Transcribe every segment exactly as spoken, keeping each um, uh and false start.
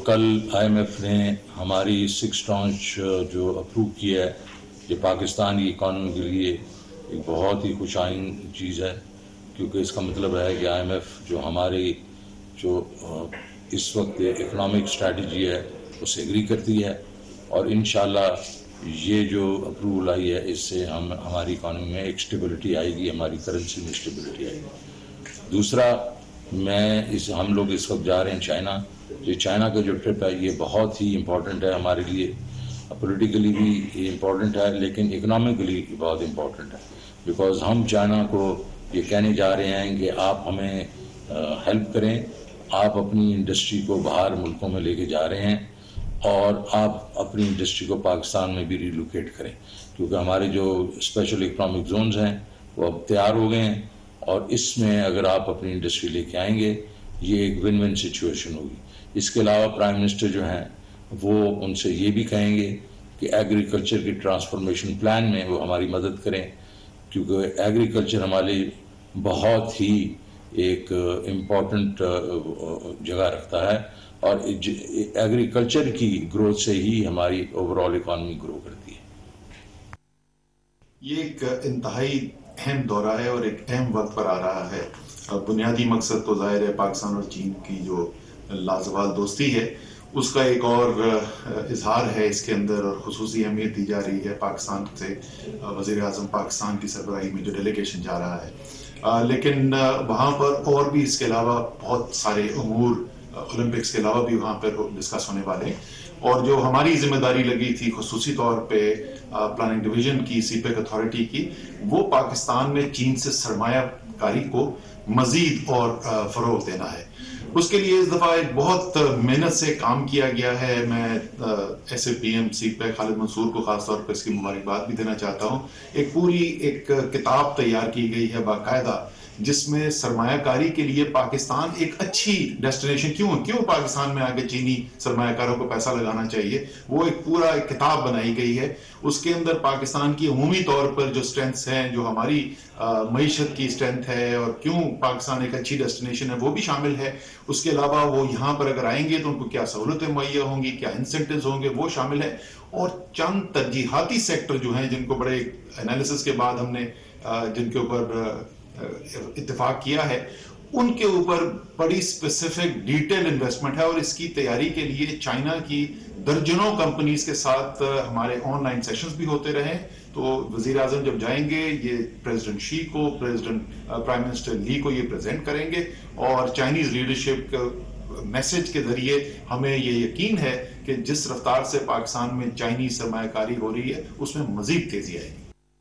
کل I am F نے ہماری سکس ٹرانچ جو اپروو کیا ہے یہ پاکستان کی اکانومی کے لیے ایک بہت ہی خوش آئند چیز ہے، کیونکہ اس کا مطلب ہے کہ آئی ایم ایف جو ہماری جو اس وقت اکنامک اسٹریٹجی ہے اس سے ایگری کرتی ہے، اور انشاءاللہ یہ جو اپروول آئی ہے اس سے ہم ہماری اکانومی میں ایک اسٹیبلٹی آئے گی، ہماری کرنسی میں اسٹیبلٹی آئے گی۔ دوسرا، میں اس ہم لوگ اس وقت جا رہے ہیں چائنا۔ یہ چائنا کا جو ٹرپ ہے یہ بہت ہی امپورٹنٹ ہے ہمارے لیے، پولیٹیکلی بھی امپورٹنٹ ہے لیکن اکنامکلی بہت امپورٹنٹ ہے، بیکاز ہم چائنا کو یہ کہنے جا رہے ہیں کہ آپ ہمیں ہیلپ کریں، آپ اپنی انڈسٹری کو باہر ملکوں میں لے کے جا رہے ہیں اور آپ اپنی انڈسٹری کو پاکستان میں بھی ریلوکیٹ کریں، کیونکہ ہمارے جو اسپیشل اکنامک زونز ہیں وہ اب تیار ہو گئے ہیں، اور اس میں اگر آپ اپنی انڈسٹری لے کے آئیں گے یہ ایک ون ون سچویشن ہوگی۔ اس کے علاوہ پرائم منسٹر جو ہیں وہ ان سے یہ بھی کہیں گے کہ ایگریکلچر کی ٹرانسفارمیشن پلان میں وہ ہماری مدد کریں، کیونکہ ایگریکلچر ہمارے بہت ہی ایک امپورٹنٹ جگہ رکھتا ہے، اور ایگریکلچر کی گروتھ سے ہی ہماری اوور آل اکانومی گرو کرتی ہے۔ یہ ایک انتہائی اہم دورہ ہے اور ایک اہم وقت پر آ رہا ہے۔ بنیادی مقصد تو ظاہر ہے پاکستان اور چین کی جو لازوال دوستی ہے اس کا ایک اور اظہار ہے اس کے اندر، اور خصوصی اہمیت دی جا رہی ہے پاکستان سے وزیر اعظم پاکستان کی سربراہی میں جو ڈیلیگیشن جا رہا ہے، لیکن وہاں پر اور بھی اس کے علاوہ بہت سارے امور اولمپکس کے علاوہ بھی وہاں پر ڈسکس ہونے والے ہیں، اور جو ہماری ذمہ داری لگی تھی خصوصی طور پہ پلاننگ ڈویژن کی، سی پیک اتھارٹی کی، وہ پاکستان میں چین سے سرمایہ کاری کو مزید اور فروغ دینا ہے۔ اس کے لیے اس دفعہ ایک بہت محنت سے کام کیا گیا ہے۔ میں S A P M CPEC Khalid Mansoor کو خاص طور پر اس کی مبارکباد بھی دینا چاہتا ہوں۔ ایک پوری ایک کتاب تیار کی گئی ہے باقاعدہ، جس میں سرمایہ کاری کے لیے پاکستان ایک اچھی ڈیسٹینیشن کیوں کیوں پاکستان میں آگے چینی سرمایہ کاروں کو پیسہ لگانا چاہیے، وہ ایک پورا ایک کتاب بنائی گئی ہے۔ اس کے اندر پاکستان کی عمومی طور پر جو سٹرینتھس ہیں، جو ہماری معیشت کی سٹرینتھ ہے اور کیوں پاکستان ایک اچھی ڈیسٹینیشن ہے وہ بھی شامل ہے۔ اس کے علاوہ وہ یہاں پر اگر آئیں گے تو ان کو کیا سہولتیں مہیا ہوں گی، کیا انسینٹیوز ہوں گے، وہ شامل ہے، اور چند ترجیحاتی سیکٹر جو ہیں جن کو بڑے انالیسس کے بعد ہم نے جن کے اوپر اتفاق کیا ہے ان کے اوپر بڑی اسپیسیفک ڈیٹیل انویسٹمنٹ ہے، اور اس کی تیاری کے لیے چائنا کی درجنوں کمپنیز کے ساتھ ہمارے آن لائن سیشنز بھی ہوتے رہے۔ تو وزیر اعظم جب جائیں گے یہ پریزیڈنٹ شی کو، پریزیڈنٹ پرائم منسٹر لی کو یہ پریزنٹ کریں گے، اور چائنیز لیڈرشپ میسج کے ذریعے ہمیں یہ یقین ہے کہ جس رفتار سے پاکستان میں چائنیز سرمایہ کاری ہو رہی ہے اس میں مزید تیزی آئے گی۔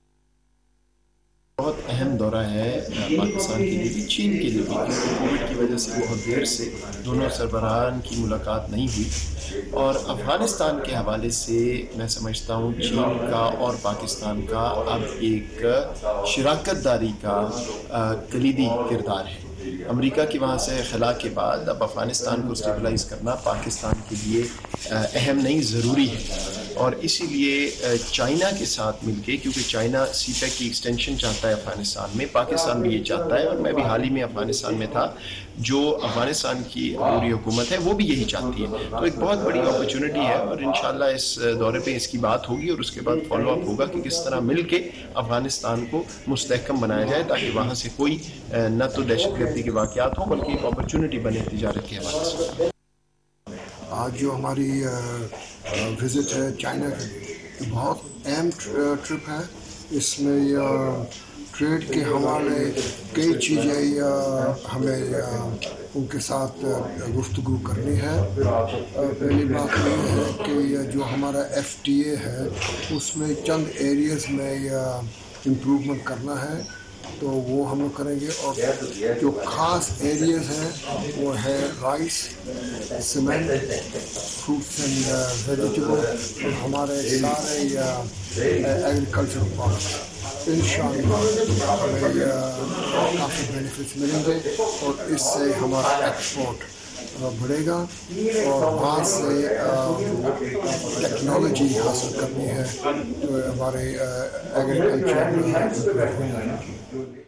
بہت اہم دورہ ہے پاکستان کے لیے بھی، چین کے لیے بھی، کیونکہ کووڈ کی وجہ سے بہت دیر سے دونوں سربراہان کی ملاقات نہیں ہوئی، اور افغانستان کے حوالے سے میں سمجھتا ہوں چین کا اور پاکستان کا اب ایک شراکت داری کا کلیدی کردار ہے۔ امریکہ کی وہاں سے خلا کے بعد اب افغانستان کو اسٹیبلائز کرنا پاکستان کے لیے اہم نہیں، ضروری ہے، اور اسی لیے چائنا کے ساتھ مل کے، کیونکہ چائنا سی پیک کی ایکسٹینشن چاہتا ہے افغانستان میں، پاکستان بھی یہ چاہتا ہے، اور میں بھی حال ہی میں افغانستان میں تھا، جو افغانستان کی عبوری حکومت ہے وہ بھی یہی چاہتی ہے، تو ایک بہت بڑی اپرچونٹی ہے، اور انشاءاللہ اس دورے پہ اس کی بات ہوگی، اور اس کے بعد فالو اپ ہوگا کہ کس طرح مل کے افغانستان کو مستحکم بنایا جائے، تاکہ وہاں سے کوئی نہ تو دہشت گردی کے واقعات ہوں بلکہ ایک اپرچونٹی بنے تجارت کے حوالے سے۔ آج جو ہماری وزٹ ہے چائنا کی، بہت اہم ٹرپ ہے، اس میں ٹریڈ کے حوالے کئی چیزیں ہمیں ان کے ساتھ گفتگو کرنی ہے۔ پہلی بات یہ ہے کہ جو ہمارا ایف ٹی اے ہے اس میں چند ایریاز میں امپروومنٹ کرنا ہے، تو وہ ہم لوگ کریں گے، اور جو خاص ایریاز ہیں وہ ہے rice, cement, fruits and vegetable, اور ہمارے سارے ایگریکلچر پروڈکٹس۔ انشاءاللہ ہمیں کافی بینیفٹس ملیں گے، اور اس سے ہمارا ایکسپورٹ بڑھے گا، اور وہاں سے ٹیکنالوجی حاصل کرنی ہے تو ہمارے ایگریکلچر